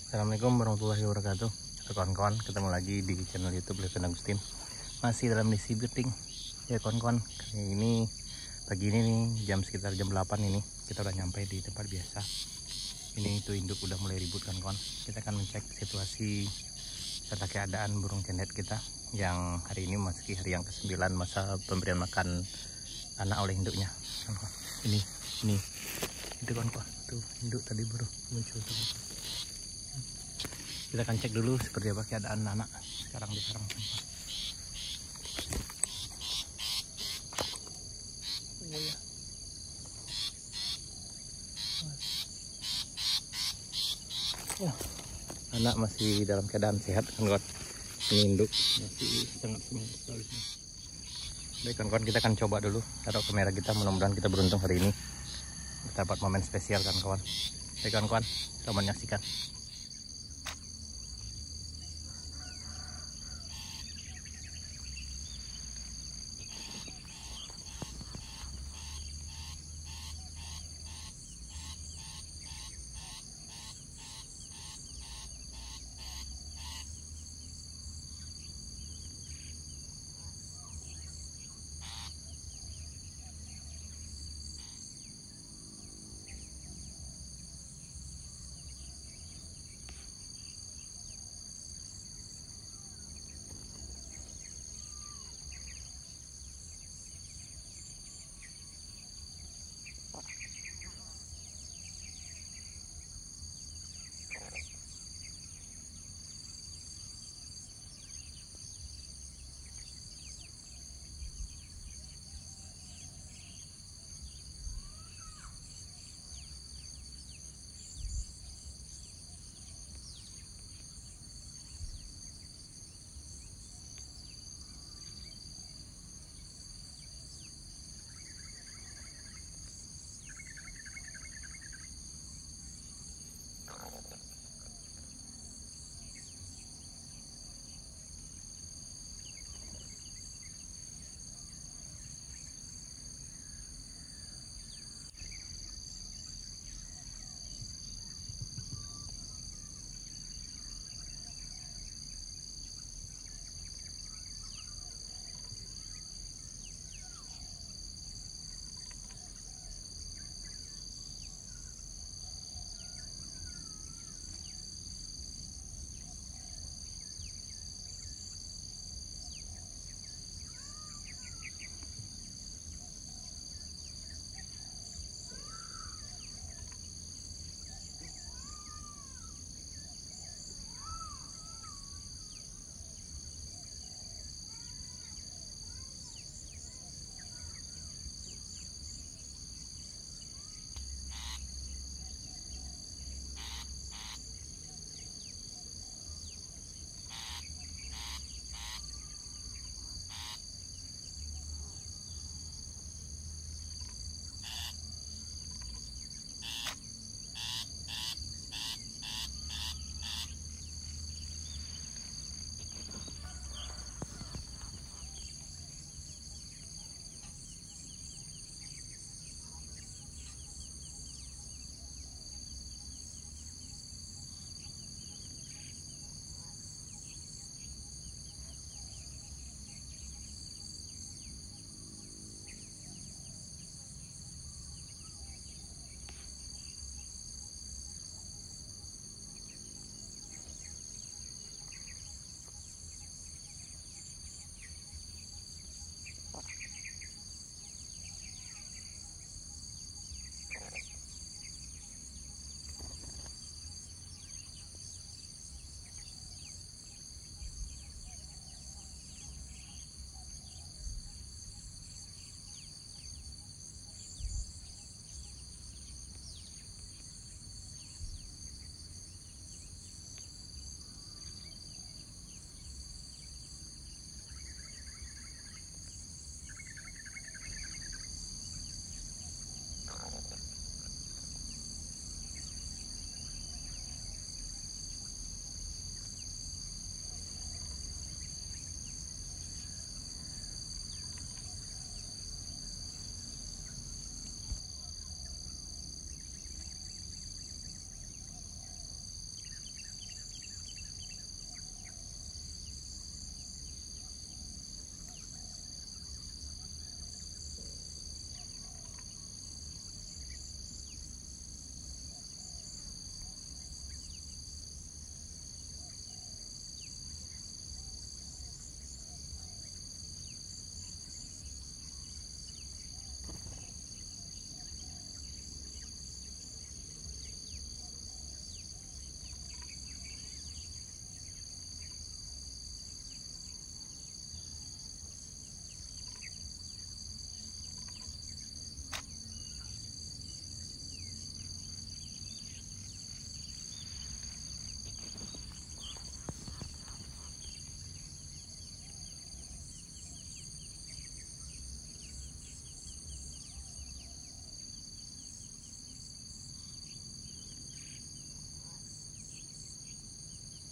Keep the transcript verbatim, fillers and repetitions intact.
Assalamualaikum warahmatullahi wabarakatuh. Kawan-kawan, ketemu lagi di channel YouTube Levin Agustin. Masih dalam misi breeding ya kawan-kawan. Kali ini pagi ini nih jam sekitar jam delapan ini kita udah nyampe di tempat biasa. Ini itu induk udah mulai ribut kan kawan. Kita akan mencek situasi serta keadaan burung cendet kita yang hari ini memasuki hari yang kesembilan masa pemberian makan anak oleh induknya. Ini ini itu kawan-kawan, tuh induk tadi baru muncul tuh. Kita akan cek dulu seperti apa keadaan anak sekarang di sarang. Ya, anak masih dalam keadaan sehat kan kawan. Ini induk masih sangat semangat sekali. Baik kawan-kawan, kita akan coba dulu taruh kamera kita, mudah-mudahan kita beruntung hari ini dapat momen spesial kan kawan. Baik kawan-kawan, selamat menyaksikan.